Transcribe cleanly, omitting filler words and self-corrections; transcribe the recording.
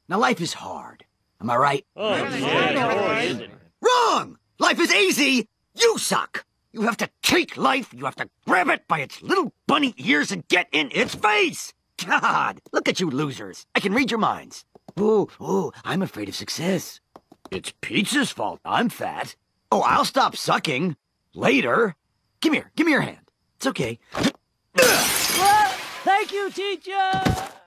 Now, life is hard. Am I right? Oh, yeah. Wrong! Life is easy! You suck! You have to take life, you have to grab it by its little bunny ears and get in its face! God, look at you losers. I can read your minds. Ooh, I'm afraid of success. It's Pizza's fault I'm fat. Oh, I'll stop sucking. Later. Give me your hand. It's okay. Thank you, teacher!